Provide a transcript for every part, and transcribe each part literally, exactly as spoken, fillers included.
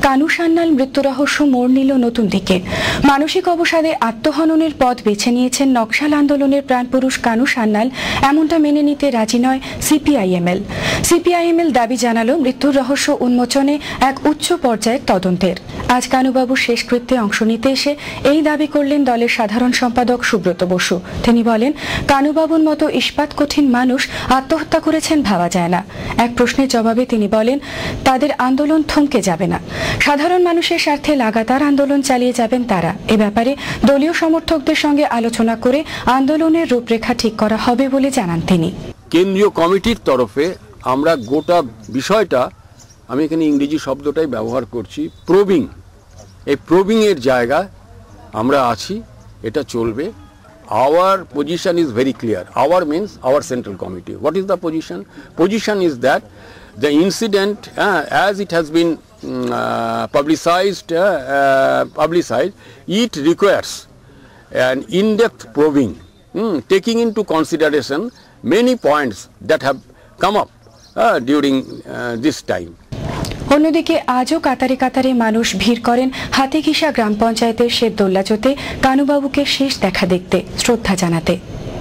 কানু সান্যাল মৃত্যু রহস্য মোড় নিল নতুন দিকে। মানসিক অবসাদে আত্মহননের পথ বেছে নিয়েছেন নকশাল আন্দোলনের প্রাণপুরুষ কানু সান্যাল, এমনটা মেনে নিতে রাজি নয় সিপিআইএমএল। সিপিআইএমএল দাবি জানালো মৃত্যুর রহস্য উন্মোচনে এক উচ্চ পর্যায়ের তদন্তের। আজ কানুবাবুর শেষকৃত্যে অংশ নিতে এসে এই দাবি করলেন দলের সাধারণ সম্পাদক সুব্রত বসু। তিনি বলেন, কানুবাবুর মতো ইস্পাত কঠিন মানুষ আত্মহত্যা করেছেন ভাবা যায় না। এক প্রশ্নের জবাবে তিনি বলেন, তাদের আন্দোলন থমকে যাবে না, সাধারণ মানুষের স্বার্থে লাগাতার আন্দোলন চালিয়ে যাবেন তারা। এ ব্যাপারে দলীয় সমর্থকদের সঙ্গে আলোচনা করে আন্দোলনের রূপরেখা ঠিক করা হবে বলে জানান তিনি। কেন্দ্রীয় কমিটির তরফে আমরা গোটা বিষয়টা, আমি এখানে ইংরেজি শব্দটাই ব্যবহার করছি, প্রবিং, এই প্রবিং এর জায়গায় আমরা আছি, এটা চলবে। Our position is very clear. Our means our central committee. What is the position? Position is that the incident, uh, as it has been um, uh, publicized, uh, uh, publicized, it requires an in-depth probing, um, taking into consideration many points that have come up uh, during uh, this time. অন্যদিকে আজও কাতারে কাতারে মানুষ ভিড় করেন হাতিঘিসা গ্রাম পঞ্চায়েতের শেবদোল্লাজোতে কানুবাবুকে শেষ দেখা দেখতে, শ্রদ্ধা জানাতে।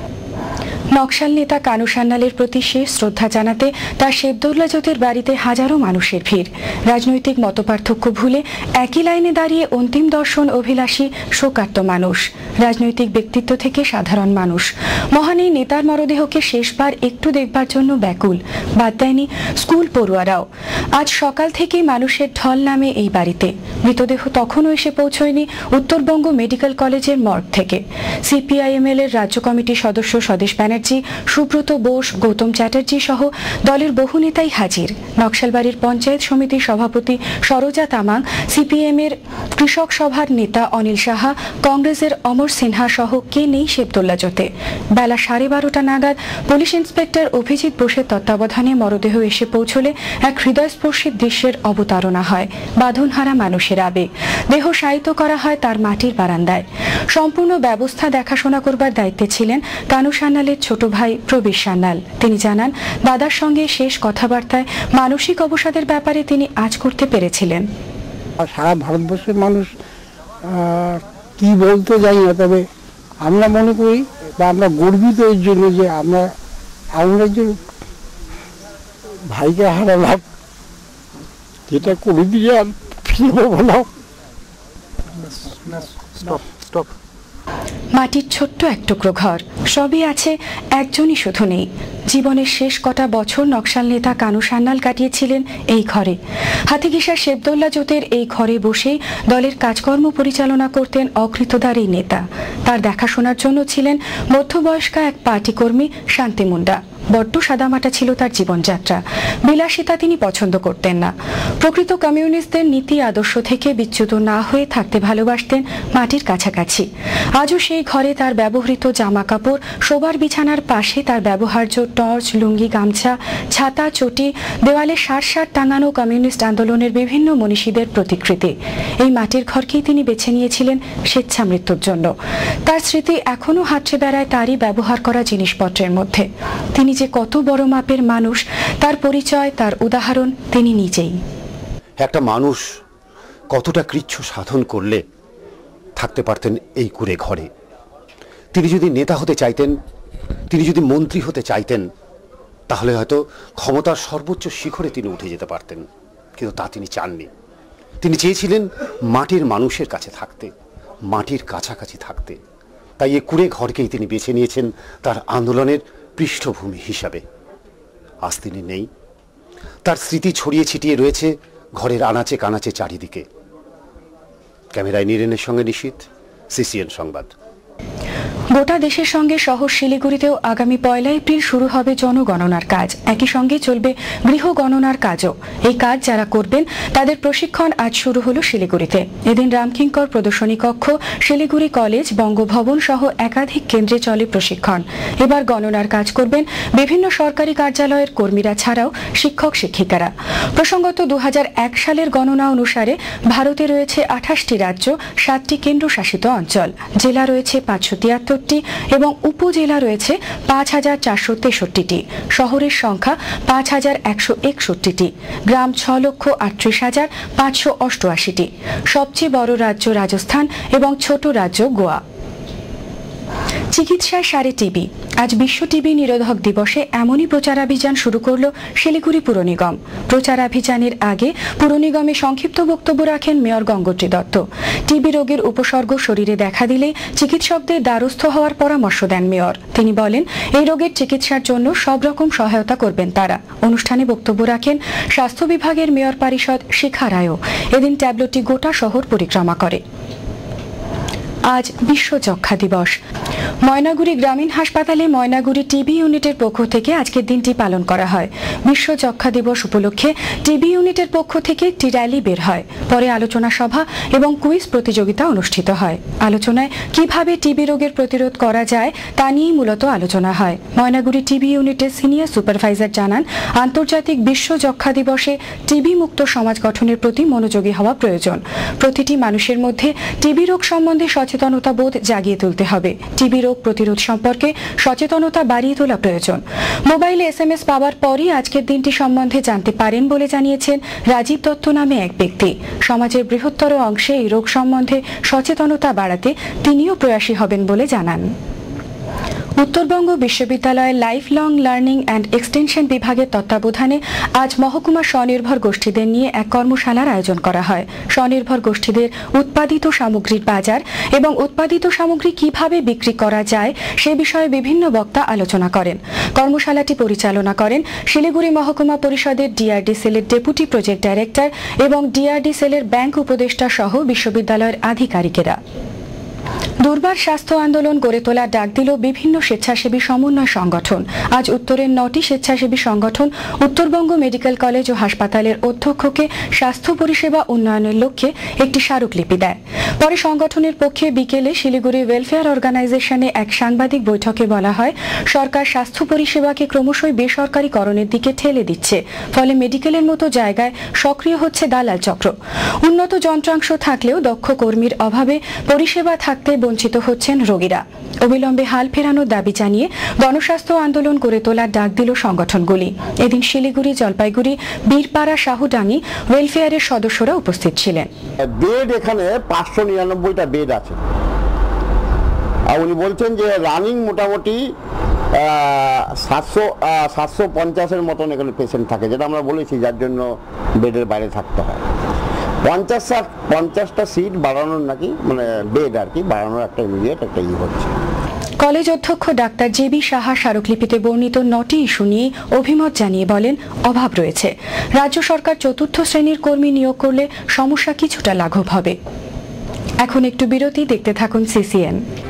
নকশাল নেতা কানু সান্যালের প্রতি শেষ শ্রদ্ধা জানাতে তার শেবদোল্লাজোতের বাড়িতে হাজারো মানুষের ভিড়। রাজনৈতিক মতপার্থক্য ভুলে একই লাইনে দাঁড়িয়ে অন্তিম দর্শন অভিলাষী শোকার্ত মানুষ, রাজনৈতিক ব্যক্তিত্ব থেকে সাধারণ মানুষ। মহান এই নেতার মরদেহকে শেষবার একটু দেখবার জন্য ব্যাকুল, বাদ দেয়নি স্কুল পড়ুয়ারাও। আজ সকাল থেকেই মানুষের ঢল নামে এই বাড়িতে। মৃতদেহ তখনও এসে পৌঁছয়নি উত্তরবঙ্গ মেডিকেল কলেজের মর্গ থেকে। সিপিআইএমএল এর রাজ্য কমিটির সদস্য স্বদেশ ব্যানার্জি, সুব্রত বোস, গৌতম চ্যাটার্জি সহ দলের বহু নেতাই হাজির। নকশালবাড়ির পঞ্চায়েত সমিতির সভাপতি সরোজা তামাং, সিপিএম এর কৃষক সভার নেতা অনিল সাহা, কংগ্রেসের অমর সিনহা সহ কে নেই শেবদোল্লাজোতে। বেলা সাড়ে বারোটা নাগাদ পুলিশ ইন্সপেক্টর অভিজিৎ বোসের তত্ত্বাবধানে মরদেহ এসে পৌঁছলে এক হৃদয়স্পর্শী দৃশ্যের অবতারণা হয়। বাঁধনহারা মানুষের আবেগ। দেহ শায়িত করা হয় তার মাটির বারান্দায়। সম্পূর্ণ ব্যবস্থা দেখাশোনা করবার দায়িত্বে ছিলেন কানু সান্যালের ছোট ভাই প্রবীর সান্যাল। তিনি জানান, দাদার সঙ্গে শেষ কথাবার্তায় মানসিক অবসাদের ব্যাপারে তিনি আজ করতে পেরেছিলেন। সারা ভারতবর্ষের মানুষ কি বলতে যাই না, তবে আমরা মনে করি বা আমরা গর্বিত এর জন্য যে আমরা আমরা যে ভাইকে হারালাম, যেটা করে দিয়ে আর ফিরবো না। মাটির ছোট্ট এক টুকরো ঘর, সবই আছে, একজনই শুধু নেই। জীবনের শেষ কটা বছর নকশাল নেতা কানু সান্যাল কাটিয়েছিলেন এই ঘরে। হাতিঘিসার শেবদোল্লাজোতের এই ঘরে বসেই দলের কাজকর্ম পরিচালনা করতেন অকৃতদার এই নেতা। তার দেখাশোনার জন্য ছিলেন মধ্যবয়স্কা এক পার্টি কর্মী শান্তি মুন্ডা। বড্ড সাদামাটা ছিল তার জীবনযাত্রা। বিলাসিতা তিনি পছন্দ করতেন না। প্রকৃত কমিউনিস্টদের নীতি আদর্শ থেকে বিচ্যুত না হয়ে থাকতে ভালোবাসতেন মাটির কাছাকাছি। আজও সেই ঘরে তার ব্যবহৃত জামা কাপড়, শোবার বিছানার পাশে তার ব্যবহার্য টর্চ, লুঙ্গি, গামছা, ছাতা, চটি, দেওয়ালে সার সার টাঙানো কমিউনিস্ট আন্দোলনের বিভিন্ন মনীষীদের প্রতিকৃতি। এই মাটির ঘরকেই তিনি বেছে নিয়েছিলেন স্বেচ্ছা মৃত্যুর জন্য। তার স্মৃতি এখনো হাতড়ে বেড়ায় তারই ব্যবহার করা জিনিসপত্রের মধ্যে। তিনি যে কত বড় মাপের মানুষ, তার পরিচয়, তার উদাহরণ তিনি নিজেই। একটা মানুষ কতটা কৃচ্ছ সাধন করলে থাকতে পারতেন এই কুঁড়ে ঘরে। তিনি যদি নেতা হতে চাইতেন, তিনি যদি মন্ত্রী হতে চাইতেন, তাহলে হয়তো ক্ষমতার সর্বোচ্চ শিখরে তিনি উঠে যেতে পারতেন, কিন্তু তা তিনি চাননি। তিনি চেয়েছিলেন মাটির মানুষের কাছে থাকতে, মাটির কাছাকাছি থাকতে। তাই এই কুঁড়ে ঘরকেই তিনি বেছে নিয়েছেন তার আন্দোলনের পৃষ্ঠভূমি হিসাবে। আজ তিনি নেই, তার স্মৃতি ছড়িয়ে ছিটিয়ে রয়েছে ঘরের আনাচে কানাচে চারিদিকে। ক্যামেরায় নীরেনের সঙ্গে নিশীথ, সিসিএন সংবাদ। গোটা দেশের সঙ্গে শহর শিলিগুড়িতেও আগামী পয়লা এপ্রিল শুরু হবে জনগণনার কাজ। একই সঙ্গে চলবে গৃহ গণনার কাজও। এই কাজ যারা করবেন তাদের প্রশিক্ষণ আজ শুরু হলো শিলিগুড়িতে। এদিন রামকিঙ্কর প্রদর্শনী কক্ষ, শিলিগুড়ি কলেজ, বঙ্গভবন সহ একাধিক কেন্দ্রে চলে প্রশিক্ষণ। এবার গণনার কাজ করবেন বিভিন্ন সরকারি কার্যালয়ের কর্মীরা ছাড়াও শিক্ষক শিক্ষিকারা। প্রসঙ্গত দু হাজার এক সালের গণনা অনুসারে ভারতে রয়েছে আঠাশটি রাজ্য, সাতটি কেন্দ্রশাসিত অঞ্চল, জেলা রয়েছে পাঁচশো তিয়াত্তর সাতটি এবং উপজেলা রয়েছে পাঁচ হাজার চারশো তেষট্টিটি। শহরের সংখ্যা পাঁচ হাজার একশো একষট্টিটি। গ্রাম ছ লক্ষ আটত্রিশ হাজার পাঁচশো অষ্টআশিটি। সবচেয়ে বড় রাজ্য রাজস্থান এবং ছোট রাজ্য গোয়া। চিকিৎসায় সারে টিবি। আজ বিশ্ব টিবি নিরোধক দিবসে এমনই প্রচারাভিযান শুরু করল শিলিগুড়ি পুর নিগম। প্রচারাভিযানের আগে পুর নিগমে সংক্ষিপ্ত বক্তব্য রাখেন মেয়র গঙ্গোত্রী দত্ত। টিবি রোগের উপসর্গ শরীরে দেখা দিলে চিকিৎসকদের দ্বারস্থ হওয়ার পরামর্শ দেন মেয়র। তিনি বলেন, এই রোগের চিকিৎসার জন্য সব রকম সহায়তা করবেন তারা। অনুষ্ঠানে বক্তব্য রাখেন স্বাস্থ্য বিভাগের মেয়র পরিষদ শিখা রায়ও। এদিন ট্যাবলেটটি গোটা শহর পরিক্রমা করে। আজ বিশ্ব যক্ষ্মা দিবস। ময়নাগুড়ি গ্রামীণ হাসপাতালে ময়নাগুড়ি টিবি ইউনিটের পক্ষ থেকে আজকের দিনটি পালন করা হয়। বিশ্ব যক্ষ্মা দিবস উপলক্ষে টিবি ইউনিটের পক্ষ থেকে একটি র্যালি বের হয়। পরে আলোচনা সভা এবং কুইজ প্রতিযোগিতা অনুষ্ঠিত হয়। আলোচনায় কিভাবে টিবি রোগের প্রতিরোধ করা যায় তা নিয়েই মূলত আলোচনা হয়। ময়নাগুড়ি টিবি ইউনিটের সিনিয়র সুপারভাইজার জানান, আন্তর্জাতিক বিশ্ব যক্ষ্মা দিবসে টিবি মুক্ত সমাজ গঠনের প্রতি মনোযোগী হওয়া প্রয়োজন। প্রতিটি মানুষের মধ্যে টিবি রোগ সম্বন্ধে সচেতনতা বোধ জাগিয়ে তুলতে হবে। টিবি রোগ প্রতিরোধ সম্পর্কে সচেতনতা বাড়িয়ে তোলা প্রয়োজন। মোবাইলে এস এম এস পাওয়ার পরই আজকের দিনটি সম্বন্ধে জানতে পারেন বলে জানিয়েছেন রাজীব দত্ত নামে এক ব্যক্তি। সমাজের বৃহত্তর অংশে এই রোগ সম্বন্ধে সচেতনতা বাড়াতে তিনিও প্রয়াসী হবেন বলে জানান। উত্তরবঙ্গ বিশ্ববিদ্যালয়ের life long learning and extension বিভাগের তত্ত্বাবধানে আজ মহকুমা স্বনির্ভর গোষ্ঠীদের নিয়ে এক কর্মশালার আয়োজন করা হয়। স্বনির্ভর গোষ্ঠীদের উৎপাদিত সামগ্রীর বাজার এবং উৎপাদিত সামগ্রী কিভাবে বিক্রি করা যায় সে বিষয়ে বিভিন্ন বক্তা আলোচনা করেন। কর্মশালাটি পরিচালনা করেন শিলিগুড়ি মহকুমা পরিষদের ডিআরডি সেলের ডেপুটি প্রজেক্ট ডাইরেক্টর এবং ডিআরডি সেলের ব্যাংক উপদেষ্টা সহ বিশ্ববিদ্যালয়ের আধিকারিকেরা। দুর্বার স্বাস্থ্য আন্দোলন গড়ে তোলার ডাক দিল বিভিন্ন স্বেচ্ছাসেবী সমন্বয় সংগঠন। আজ উত্তরের নটি স্বেচ্ছাসেবী সংগঠন উত্তরবঙ্গ মেডিকেল কলেজ ও হাসপাতালের অধ্যক্ষকে স্বাস্থ্য পরিষেবা উন্নয়নের লক্ষ্যে একটি স্মারকলিপি দেয়। পরে সংগঠনের পক্ষে বিকেলে শিলিগুড়ি ওয়েলফেয়ার অর্গানাইজেশনে এক সাংবাদিক বৈঠকে বলা হয়, সরকার স্বাস্থ্য পরিষেবাকে ক্রমশই বেসরকারীকরণের দিকে ঠেলে দিচ্ছে। ফলে মেডিকেলের মতো জায়গায় সক্রিয় হচ্ছে দালাল চক্র। উন্নত যন্ত্রাংশ থাকলেও দক্ষ কর্মীর অভাবে পরিষেবা থাকতে বঞ্চিত হচ্ছেন রোগীরা। অবিলম্বে হাল ফেরানোর দাবি জানিয়ে গণস্বাস্থ্য আন্দোলন গড়ে তোলার ডাক দিল সংগঠনগুলি। এদিন শিলিগুড়ি, জলপাইগুড়ি, বীরপাড়া, শাহুডাঙ্গি ওয়েলফেয়ারের সদস্যরা উপস্থিত ছিলেন। বেড এখানে পাঁচশো নিরানব্বইটা বেড আছে। আর উনি বলছেন যে রানিং মোটামুটি সাতশো সাতশো পঞ্চাশের মতন এখানে পেশেন্ট থাকে, যেটা আমরা বলেছি, যার জন্য বেডের বাইরে থাকতে হয়। পঞ্চাশটা পঞ্চাশটা সিট বাড়ানোর নাকি, মানে বেড আর কি বাড়ানোর একটা ইমিডিয়েট একটা ই হচ্ছে। কলেজ অধ্যক্ষ ডাক্তার জে বি সাহা স্মারকলিপিতে বর্ণিত নটি ইস্যু নিয়ে অভিমত জানিয়ে বলেন, অভাব রয়েছে। রাজ্য সরকার চতুর্থ শ্রেণীর কর্মী নিয়োগ করলে সমস্যা কিছুটা লাঘব হবে। এখন একটু বিরতি, দেখতে থাকুন সিসিএন।